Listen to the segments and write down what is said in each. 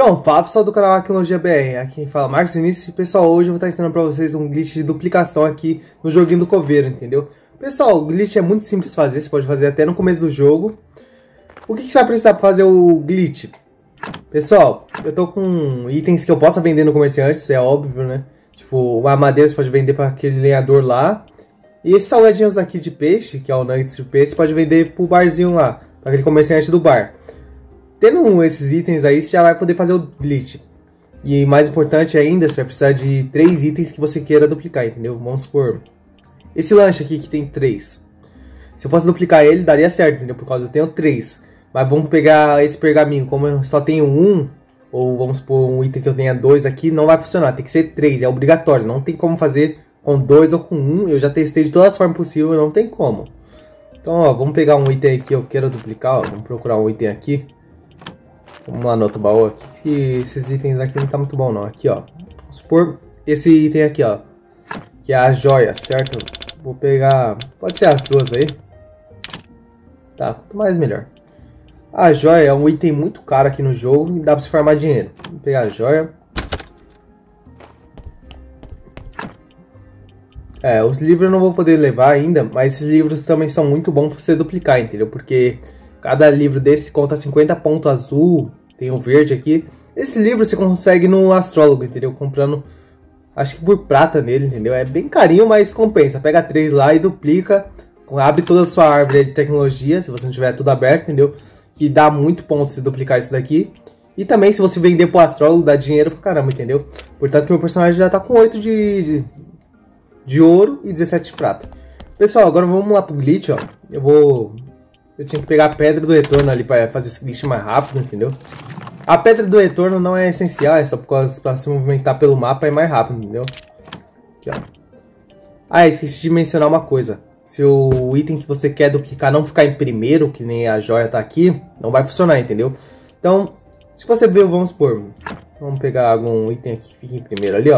Então, fala pessoal do canal Arqueologia BR, aqui quem fala Marcos Vinícius. Pessoal, hoje eu vou estar ensinando pra vocês um glitch de duplicação aqui no joguinho do Coveiro, entendeu? Pessoal, o glitch é muito simples de fazer, você pode fazer até no começo do jogo. O que você vai precisar para fazer o glitch? Pessoal, eu tô com itens que eu possa vender no comerciante, isso é óbvio, né? Tipo, uma madeira você pode vender para aquele lenhador lá. E esses salgadinhos aqui de peixe, que é o nuggets de peixe, você pode vender pro barzinho lá, para aquele comerciante do bar. Tendo esses itens aí, você já vai poder fazer o glitch. E mais importante ainda, você vai precisar de 3 itens que você queira duplicar, entendeu? Vamos supor, esse lanche aqui que tem 3. Se eu fosse duplicar ele, daria certo, entendeu? Por causa eu tenho 3. Mas vamos pegar esse pergaminho, como eu só tenho 1, ou vamos supor um item que eu tenha 2 aqui, não vai funcionar. Tem que ser 3, é obrigatório. Não tem como fazer com 2 ou com 1. Eu já testei de todas as formas possíveis, não tem como. Então, ó, vamos pegar um item que eu quero duplicar, ó. Vamos procurar um item aqui. Vamos lá no outro baú aqui, que esses itens aqui não tá muito bom não. Aqui, ó. Vamos supor esse item aqui, ó. Que é a joia, certo? Vou pegar... Pode ser as duas aí. Tá, quanto mais melhor. A joia é um item muito caro aqui no jogo e dá pra se farmar dinheiro. Vou pegar a joia. Os livros eu não vou poder levar ainda, mas esses livros também são muito bons pra você duplicar, entendeu? Porque... cada livro desse conta 50 pontos azul, tem um verde aqui. Esse livro você consegue no astrólogo, entendeu? Comprando, acho que por prata nele, entendeu? É bem carinho, mas compensa. Pega 3 lá e duplica. Abre toda a sua árvore de tecnologia, se você não tiver tudo aberto, entendeu? Que dá muito ponto se duplicar isso daqui. E também se você vender pro astrólogo, dá dinheiro pra caramba, entendeu? Portanto que meu personagem já tá com 8 de ouro e 17 de prata. Pessoal, agora vamos lá pro glitch, ó. Eu tinha que pegar a pedra do retorno ali para fazer esse glitch mais rápido, entendeu? A pedra do retorno não é essencial, é só por causa para se movimentar pelo mapa é mais rápido, entendeu? Aqui, ó. Ah, esqueci de mencionar uma coisa. Se o item que você quer duplicar não ficar em primeiro, que nem a joia tá aqui, não vai funcionar, entendeu? Então, se você ver, vamos supor, vamos pegar algum item aqui que fica em primeiro ali, ó.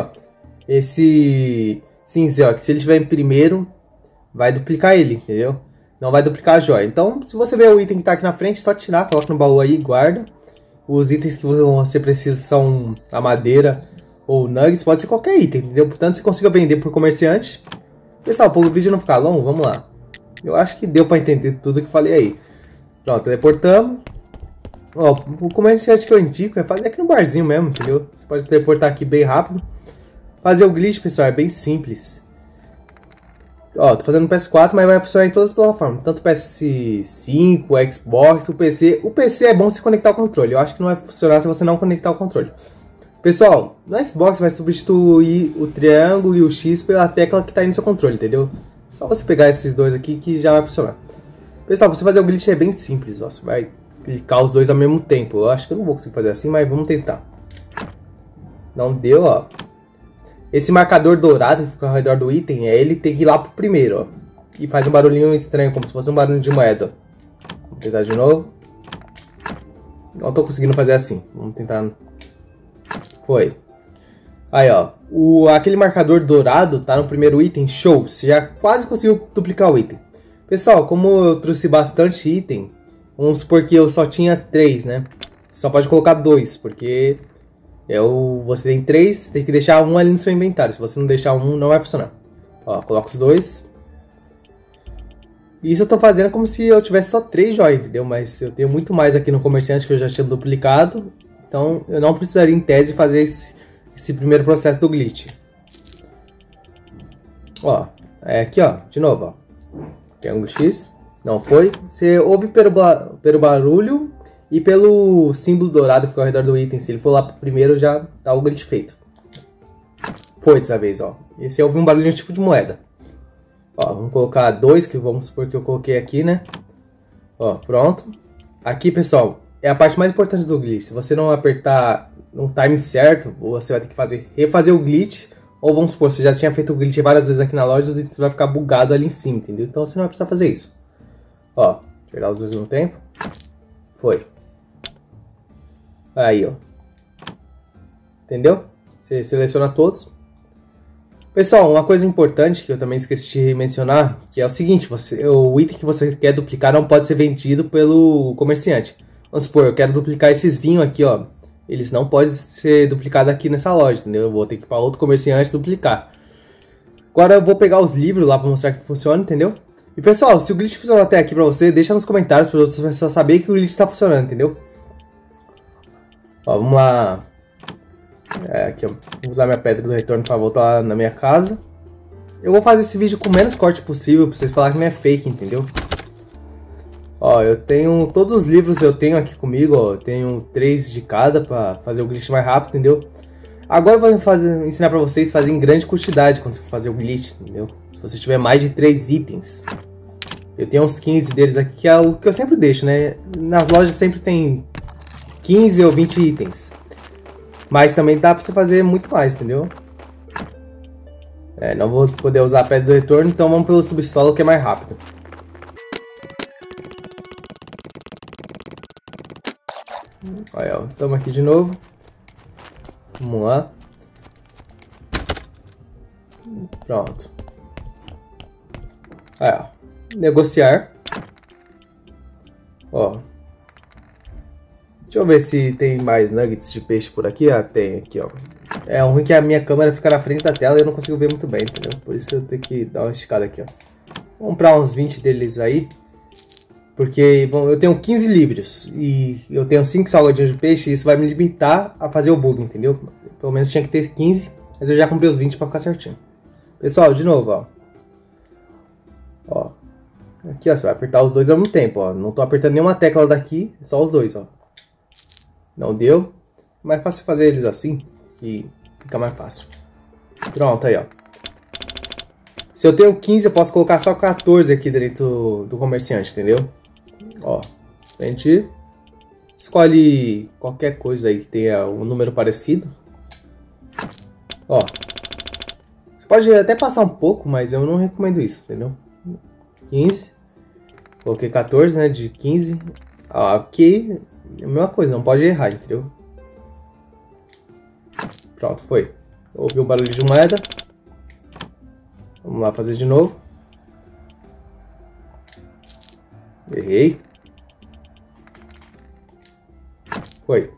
Esse cinza, ó, que se ele estiver em primeiro, vai duplicar ele, entendeu? Não vai duplicar a joia. Então, se você ver o item que está aqui na frente, é só tirar, coloca no baú aí e guarda. Os itens que você precisa são a madeira ou nuggets, pode ser qualquer item, entendeu? Portanto, você consiga vender por comerciante. Pessoal, para o vídeo não ficar longo, vamos lá. Eu acho que deu para entender tudo que eu falei aí. Pronto, teleportamos. Ó, o comerciante que eu indico é fazer aqui no barzinho mesmo, entendeu? Você pode teleportar aqui bem rápido. Fazer o glitch, pessoal, é bem simples. Ó, tô fazendo no PS4, mas vai funcionar em todas as plataformas. Tanto PS5, Xbox, o PC. O PC é bom se conectar ao controle. Eu acho que não vai funcionar se você não conectar ao controle. Pessoal, no Xbox vai substituir o triângulo e o X pela tecla que tá aí no seu controle, entendeu? Só você pegar esses dois aqui que já vai funcionar. Pessoal, pra você fazer o glitch é bem simples, ó. Você vai clicar os dois ao mesmo tempo. Eu acho que eu não vou conseguir fazer assim, mas vamos tentar. Não deu, ó. Esse marcador dourado que fica ao redor do item, ele tem que ir lá pro primeiro, ó. E faz um barulhinho estranho, como se fosse um barulho de moeda. Vamos tentar de novo. Não tô conseguindo fazer assim. Vamos tentar. Foi. Aí, ó. Aquele marcador dourado tá no primeiro item. Show. Você já quase conseguiu duplicar o item. Pessoal, como eu trouxe bastante item, vamos supor que eu só tinha 3, né? Só pode colocar 2, porque... você tem 3, tem que deixar um ali no seu inventário. Se você não deixar um, não vai funcionar. Ó, coloca os 2. Isso eu tô fazendo como se eu tivesse só 3 joias, entendeu? Mas eu tenho muito mais aqui no comerciante que eu já tinha duplicado. Então eu não precisaria em tese fazer esse primeiro processo do glitch. Ó, aqui ó, de novo, ó. Triângulo X, não foi. Você ouve pelo barulho... e pelo símbolo dourado que fica ao redor do item, se ele for lá pro primeiro, já tá o glitch feito. Foi dessa vez, ó. Esse eu ouvi um barulhinho tipo de moeda. Ó, vamos colocar 2, que vamos supor que eu coloquei aqui, né? Ó, pronto. Aqui, pessoal, é a parte mais importante do glitch. Se você não apertar no time certo, você vai ter que refazer o glitch. Ou vamos supor, você já tinha feito o glitch várias vezes aqui na loja, os itens vai ficar bugado ali em cima, entendeu? Então você não vai precisar fazer isso. Ó, tirar os dois no tempo. Foi. Aí, ó. Entendeu? Você seleciona todos. Pessoal, uma coisa importante que eu também esqueci de mencionar, que é o seguinte, o item que você quer duplicar não pode ser vendido pelo comerciante. Vamos supor, eu quero duplicar esses vinhos aqui, ó. eles não podem ser duplicados aqui nessa loja, entendeu? Eu vou ter que ir para outro comerciante duplicar. Agora eu vou pegar os livros lá para mostrar que funciona, entendeu? E pessoal, se o glitch funcionou até aqui para você, deixa nos comentários para outras pessoas saberem que o glitch está funcionando, entendeu? Ó, vamos lá. Aqui, ó, vou usar minha pedra do retorno para voltar na minha casa. Eu vou fazer esse vídeo com o menos corte possível para vocês falarem que não é fake, entendeu? Ó, eu tenho todos os livros eu tenho aqui comigo, ó, eu tenho 3 de cada para fazer o glitch mais rápido, entendeu? Agora eu vou ensinar para vocês a fazer em grande quantidade quando você for fazer o glitch, entendeu? Se você tiver mais de 3 itens. Eu tenho uns 15 deles aqui, que é o que eu sempre deixo, né? Nas lojas sempre tem 15 ou 20 itens. Mas também dá para você fazer muito mais, entendeu? Não vou poder usar a pedra do retorno, então vamos pelo subsolo que é mais rápido. Olha, estamos aqui de novo. Vamos lá. Pronto. Aí, ó. Negociar. Ó. Deixa eu ver se tem mais nuggets de peixe por aqui. Ah, tem aqui, ó. É ruim que a minha câmera fica na frente da tela e eu não consigo ver muito bem, entendeu? Por isso eu tenho que dar uma esticada aqui, ó. Vou comprar uns 20 deles aí. Porque, bom, eu tenho 15 livros e eu tenho 5 salgadinhos de peixe e isso vai me limitar a fazer o bug, entendeu? Pelo menos tinha que ter 15, mas eu já comprei os 20 pra ficar certinho. Pessoal, de novo, ó. Ó. Aqui, ó, você vai apertar os dois ao mesmo tempo, ó. Não tô apertando nenhuma tecla daqui, só os dois, ó. Não deu. É mais fácil fazer eles assim e fica mais fácil. Pronto, aí, ó. Se eu tenho 15, eu posso colocar só 14 aqui dentro do comerciante, entendeu? Ó, a gente escolhe qualquer coisa aí que tenha um número parecido. Ó, você pode até passar um pouco, mas eu não recomendo isso, entendeu? 15, coloquei 14, né, de 15. Ó, aqui, é a mesma coisa, não pode errar, entendeu? Pronto, foi. Ouvi um barulho de moeda. Vamos lá fazer de novo. Errei. Foi.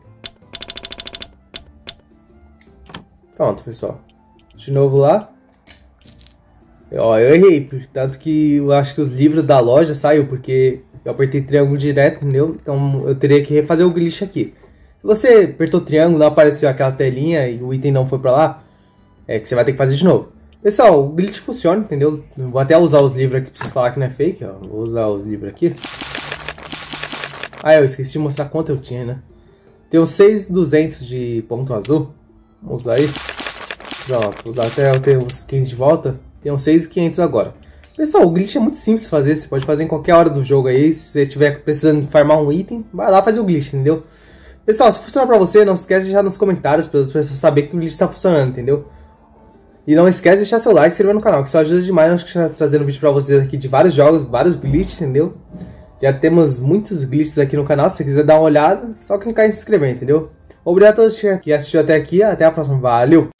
Pronto, pessoal. De novo lá. Ó, eu errei. Tanto que eu acho que os livros da loja saiu porque eu apertei triângulo direto, entendeu? Então eu teria que refazer o glitch aqui. Se você apertou triângulo, não apareceu aquela telinha e o item não foi pra lá, é que você vai ter que fazer de novo. Pessoal, o glitch funciona, entendeu? Vou até usar os livros aqui pra vocês falarem que não é fake, ó. Vou usar os livros aqui. Ah, eu esqueci de mostrar quanto eu tinha, né? Tem uns 6.200 de ponto azul. Vamos usar aí. Pronto, vou usar até eu ter uns 15 de volta. Tem uns 6.500 agora. Pessoal, o glitch é muito simples de fazer. Você pode fazer em qualquer hora do jogo aí. Se você estiver precisando farmar um item, vai lá fazer o glitch, entendeu? Pessoal, se funcionar pra você, não esquece de deixar nos comentários para as pessoas saberem que o glitch tá funcionando, entendeu? E não esquece de deixar seu like e se inscrever no canal, que isso ajuda demais. Nós estamos trazendo vídeo pra vocês aqui de vários jogos, vários glitches, entendeu? Já temos muitos glitches aqui no canal, se você quiser dar uma olhada, só clicar em se inscrever, entendeu? Obrigado a todos que assistiram até aqui, até a próxima, valeu!